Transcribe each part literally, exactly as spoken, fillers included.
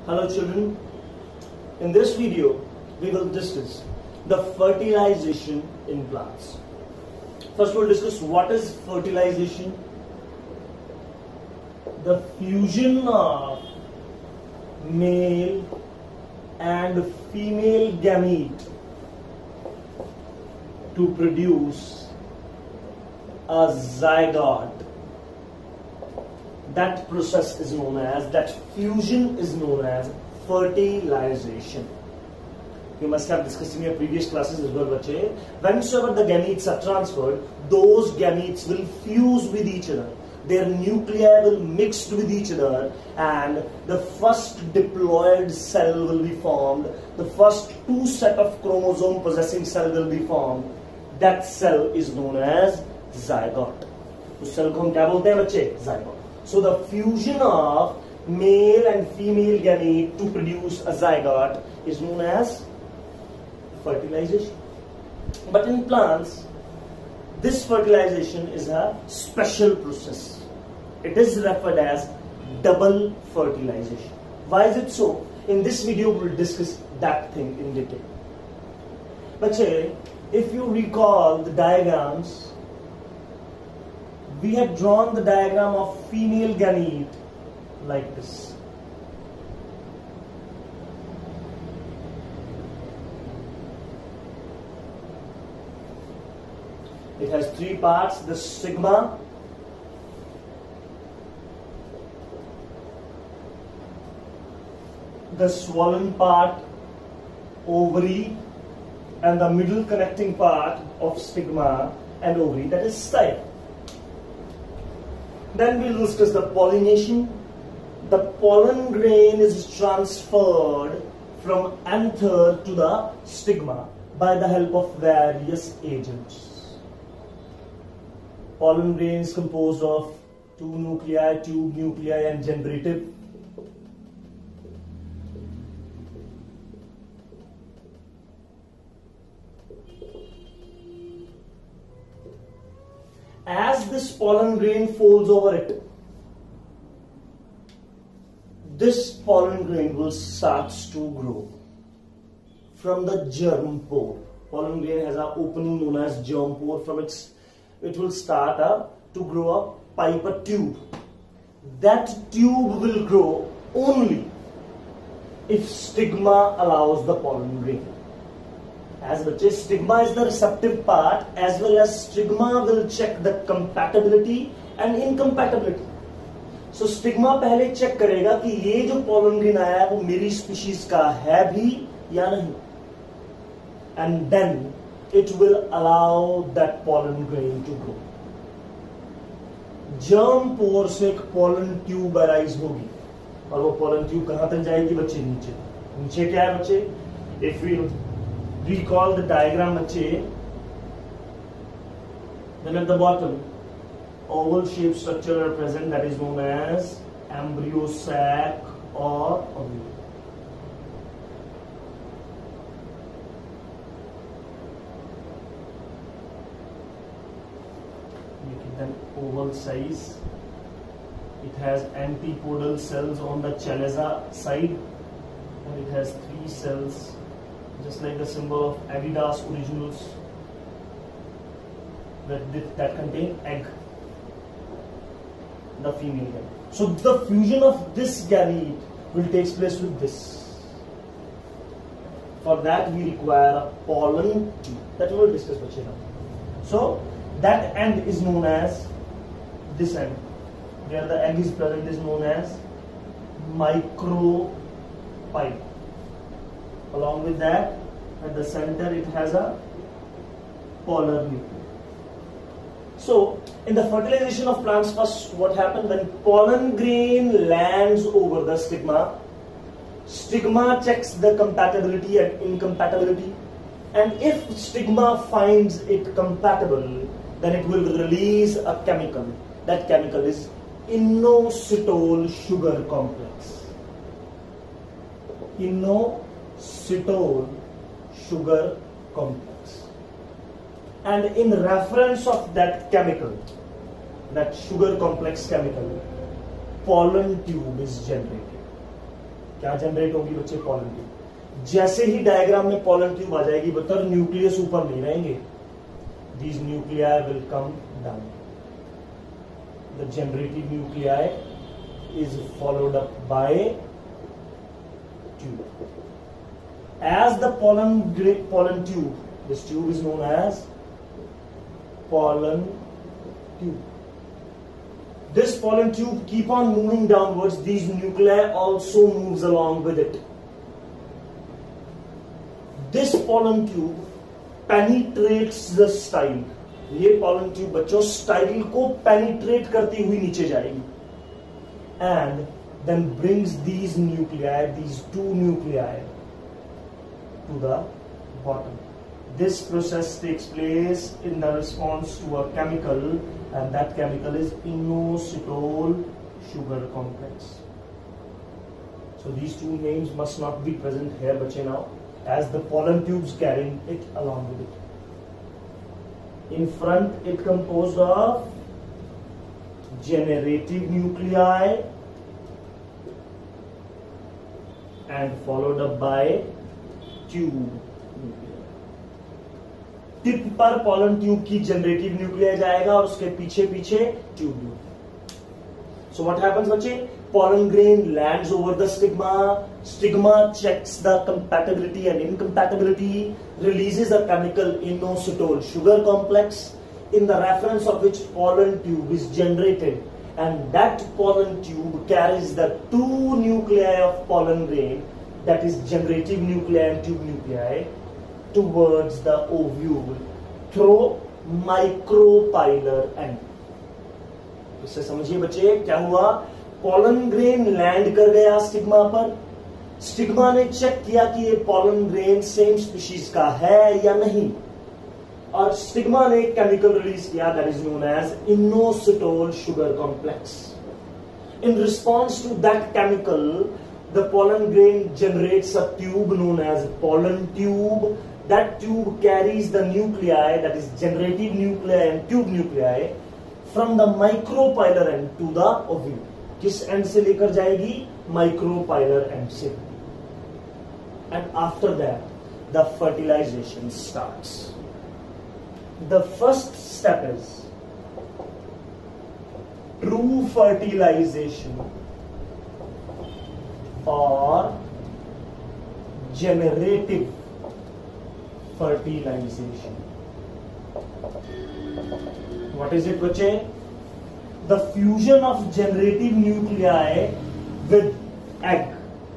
Hello children, in this video we will discuss the fertilization in plants. First we'll discuss what is fertilization. The fusion of male and female gamete to produce a zygote. That process is known as, that fusion is known as fertilization. You must have discussed in your previous classes as well, bache. Whenever the gametes are transferred, those gametes will fuse with each other. Their nuclei will mix with each other and the first diploid cell will be formed. The first two set of chromosome possessing cell will be formed. That cell is known as zygote. उस cell को हम क्या बोलते हैं बच्चे? Zygote. So the fusion of male and female gamete to produce a zygote is known as fertilization. But in plants, this fertilization is a special process. It is referred as double fertilization. Why is it so? In this video, we will discuss that thing in detail. Bache, if you recall the diagrams, we had drawn the diagram of female gamete like this. It has three parts: the stigma, the swollen part, ovary, and the middle connecting part of stigma and ovary, that is style. Then we will discuss the pollination. The pollen grain is transferred from anther to the stigma by the help of various agents. Pollen grain is composed of two nuclei, tube nuclei and generative. As this pollen grain folds over it, this pollen grain will start to grow from the germ pore. Pollen grain has an opening known as germ pore. From its, it will start a, to grow a pipe, a tube. That tube will grow only if stigma allows the pollen grain. As bache, stigma is the receptive part, as well as stigma will check the compatibility and incompatibility. So stigma पहले check करेगा कि ये जो pollen grain आया है वो मेरी species का है भी या नहीं, and then it will allow that pollen grain to grow. Germ pore से एक pollen tube arise होगी और वो pollen tube कहाँ तक जाएगी बच्चे? नीचे. नीचे क्या है बच्चे? If we recall the diagram, bache, then at the bottom oval shaped structure are present, that is known as embryo sac or ovule. Make it an oval size. It has antipodal cells on the chalaza side and it has three cells, just like the symbol of Adidas Originals that, that contain egg, the female gamete. So the fusion of this gamete will take place with this. For that we require a pollen tube that we will discuss now. So that end is known as, this end where the egg is present is known as micropipe. Along with that, at the center it has a polar nucleus. So, in the fertilization of plants, first what happens when pollen grain lands over the stigma, stigma checks the compatibility and incompatibility, and if stigma finds it compatible, then it will release a chemical. That chemical is inositol sugar complex. Inositol sugar complex, and in reference of that chemical, that sugar complex chemical, pollen tube is generated. क्या generate होगी बच्चे? Pollen tube. जैसे ही diagram में pollen tube आ जाएगी बता, nucleus ऊपर नहीं रहेंगे, these nuclei will come down, the generative nuclei is followed up by tube. As the pollen pollen tube, this tube is known as pollen tube. This pollen tube keep on moving downwards. These nuclei also moves along with it. This pollen tube penetrates the style. ये pollen tube बच्चों style को penetrate करती हुई नीचे जाएगी, and then brings these nuclei, these two nuclei, to the bottom. This process takes place in the response to a chemical, and that chemical is inositol sugar complex. So these two names must not be present here bache now, as the pollen tubes carrying it along with it. In front it composed of generative nuclei and followed up by tube. टिप पर pollen tube की generative nuclei जाएगा और उसके पीछे पीछे tube. So what happens बच्चे? pollen grain lands over the stigma. Stigma checks the compatibility and incompatibility, releases a chemical inositol sugar complex, in the reference of which pollen tube is generated, and that pollen tube carries the two nuclei of pollen grain, that is generative nuclei and tube nuclei, towards the ovule through micropylar end. इससे समझिए बच्चे क्या हुआ? pollen grain land कर गया stigma पर. Stigma ने check किया कि ये pollen grain सेम स्पीशीज का है या नहीं, और स्टिग्मा ने केमिकल रिलीज किया, that is known as inositol sugar complex. In response to that chemical, the pollen grain generates a tube known as pollen tube. That tube carries the nuclei, that is generative nuclei and tube nuclei, from the micropylar end to the ovule. किस end से लेकर जाएगी? Micropylar end से. And after that, the fertilization starts. The first step is true fertilization or generative fertilization. What is it, bache? The fusion of generative nuclei with egg.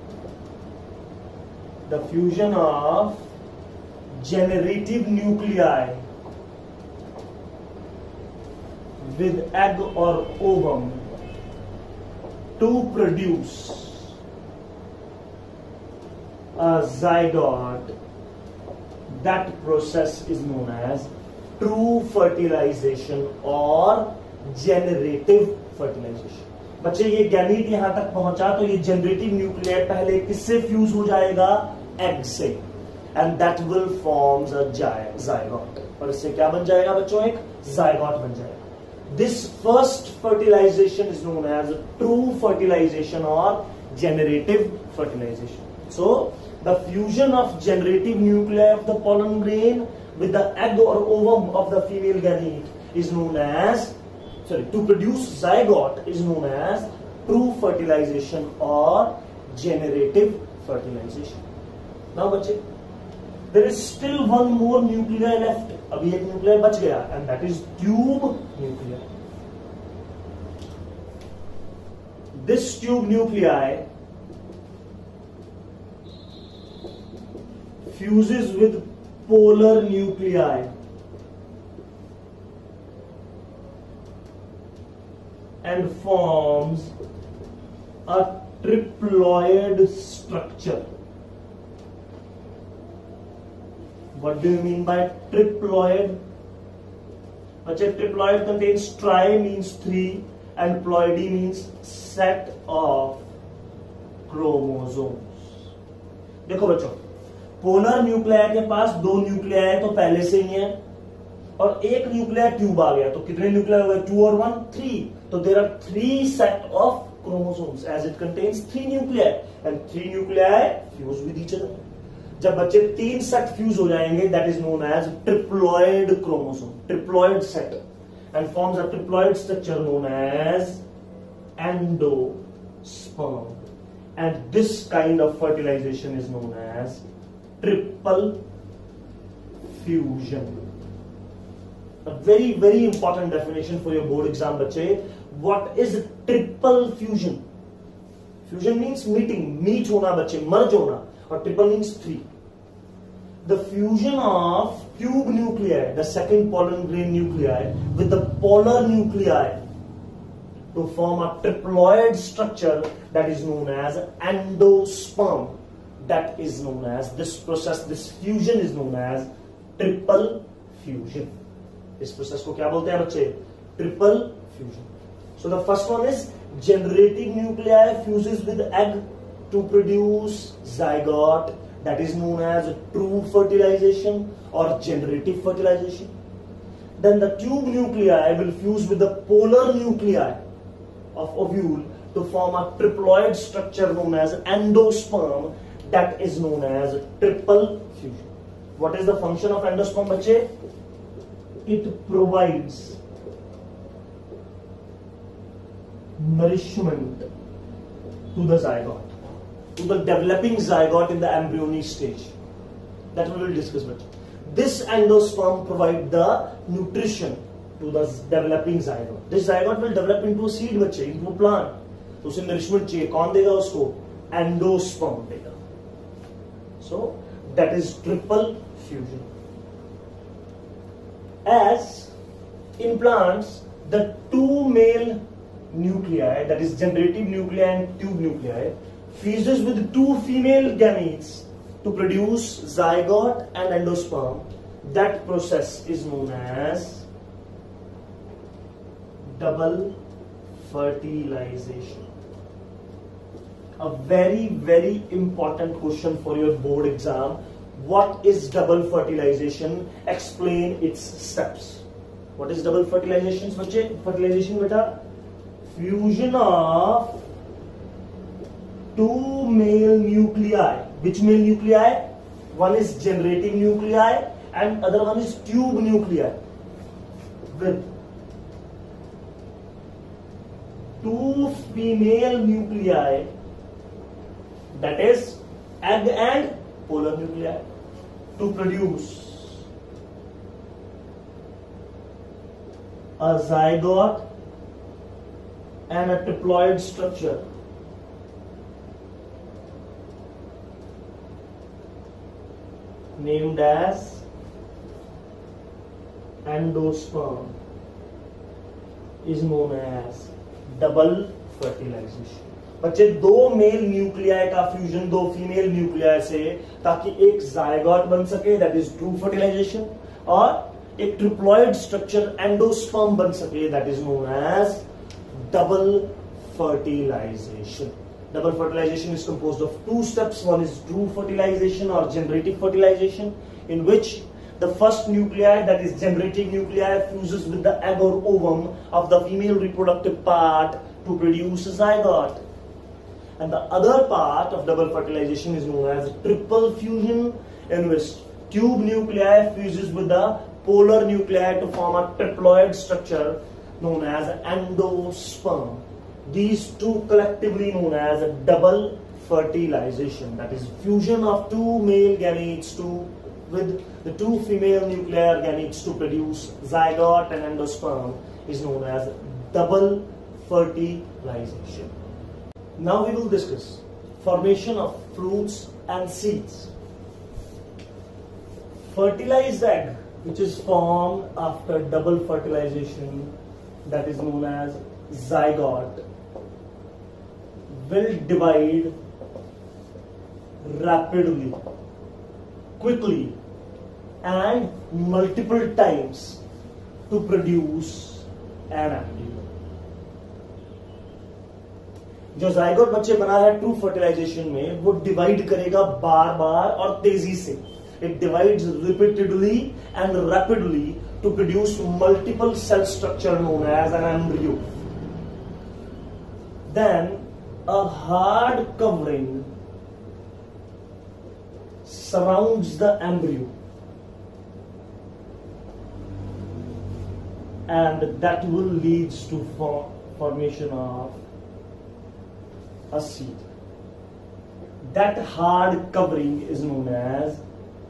The fusion of generative nuclei with egg or ovum to produce a zygote. That process is known as true fertilization or generative fertilization. बच्चे ये gamete यहां तक पहुंचा तो ये generative nuclear पहले किससे fuse हो जाएगा? एग से, and that will forms a zygote. और इससे क्या बन जाएगा बच्चों? एक जायगोट बन जाएगा. This first fertilization is known as true fertilization और generative fertilization. So the fusion of generative nuclei of the pollen grain with the egg or ovum of the female gamete is known as, sorry, to produce zygote is known as true fertilization or generative fertilization. Now बच्चे, there is still one more nuclei left. अभी एक nuclei बच गया, and that is tube nuclei. This tube nuclei fuses with polar nuclei and forms a triploid structure. What do you mean by triploid? Achha, triploid contains tri means three and ploidy means set of chromosomes. देखो बच्चों, polar nuclei के पास दो nuclei तो पहले से ही है और एक न्यूक्लियाई ट्यूब आ गया तो कितने न्यूक्लियाई हो गए? टू और वन, थ्री. तो there are three set of chromosomes as it contains three nuclei and three nuclei fuse with each other. जब बच्चे तीन सेट फ्यूज हो जाएंगे that is known as triploid chromosome, triploid set, and forms a triploid structure known as endosperm, and this kind of fertilization is known as triple fusion. A very very important definition for your board exam बच्चे. What is triple fusion? Fusion means meeting, meet होना बच्चे, merge होना, और triple means three. The fusion of tube nuclei, the second pollen grain nuclei, with the polar nuclei to form a triploid structure that is known as endosperm. That is known as, this process, this fusion is known as triple fusion. इस process को क्या बोलते हैं बच्चे? Triple fusion. So the first one is generating nuclei fuses with egg to produce zygote, that is known as true fertilization or generative fertilization. Then the tube nuclei will fuse with the polar nuclei of ovule to form a triploid structure known as endosperm, that is known as triple fusion. What is the function of endosperm बच्चे? It provides nourishment to the zygote, to the developing zygote in the embryonic stage. That we will discuss better. This endosperm provides the nutrition to the developing zygote. This zygote will develop into a seed बच्चे, into a plant. तो उसे nourishment चाहिए. कौन देगा उसको? Endosperm देगा. So that is triple fusion. As in plants, the two male nuclei, that is generative nuclei and tube nuclei, fuses with two female gametes to produce zygote and endosperm. That process is known as double fertilization. A very very important question for your board exam. What is double fertilization? Explain its steps. What is double fertilization? बच्चे fertilization बेटा fusion of two male nuclei. Which male nuclei? One is generating nuclei and other one is tube nuclei. With two female nuclei, that is egg and polar nuclei, to produce a zygote and a triploid structure named as endosperm, is known as double fertilization. बच्चे दो male nuclei का fusion दो female nuclei से ताकि एक zygote बन सके, that is true fertilization, और एक ट्रिप्लॉइड स्ट्रक्चर एंडोस्पर्म बन सके, that is known as double fertilization. Double fertilization is composed of two steps. One is true fertilization or generative fertilization, in which the first nuclei, that is generating nuclei, fuses with the egg or ovum of the female reproductive part to produce a zygote. And the other part of double fertilization is known as triple fusion, in which tube nuclei fuses with the polar nuclei to form a triploid structure known as endosperm. These two collectively known as a double fertilization, that is fusion of two male gametes to with the two female nuclear gametes to produce zygote and endosperm, is known as double fertilization. Now we will discuss formation of fruits and seeds. Fertilized egg, which is formed after double fertilization, that is known as zygote, will divide rapidly, quickly, and multiple times to produce an embryo. जो zygote बच्चे बना है true fertilisation में, वो divide करेगा बार बार और तेजी से. It divides repeatedly and rapidly to produce multiple cell structure known as an embryo. then a hard covering surrounds the embryo, and that will leads to form, formation of a seed. That hard covering is known as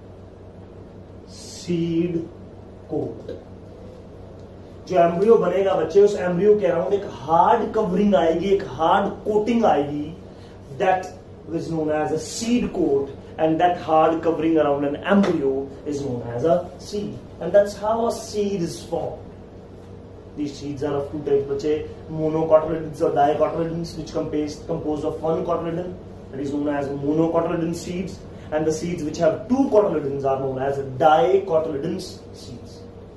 seed coat. जो embryo बनेगा बच्चे, उस embryo के around एक hard covering आएगी, एक hard coating आएगी, that is known as a seed coat, and that hard covering around an embryo is known as a seed, and that's how a seed is formed. These seeds are of two types, बच्चे, monocotyledons or dicotyledons, which composed composed of one cotyledon, that is known as monocotyledon seeds, and the seeds which have two cotyledons are known as dicotyledon seeds.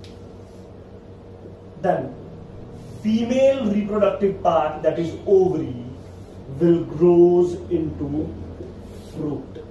Then, female reproductive part, that is ovary, will grows into fruit.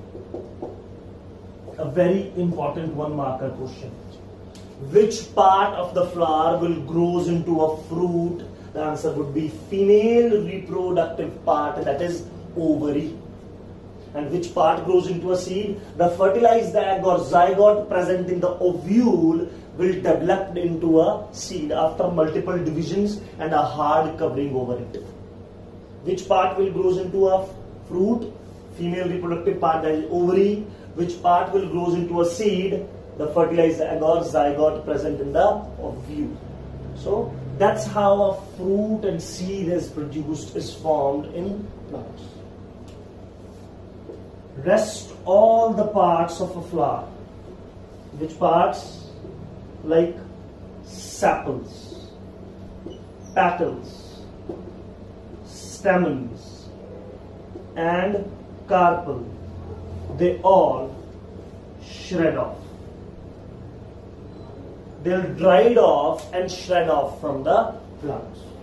A very important one marker question. Which part of the flower will grows into a fruit? The answer would be female reproductive part, that is ovary. And which part grows into a seed? The fertilized egg or zygote present in the ovule will develop into a seed after multiple divisions and a hard covering over it. Which part will grows into a fruit? Female reproductive part, that is ovary. Which part will grows into a seed? The fertilized egg or zygote present in the ovule. So that's how a fruit and seed is produced, is formed in plants. Rest all the parts of a flower. Which parts? Like sepals, petals, stamens, and carpel, they all shred off. They'll dried off and shred off from the plants.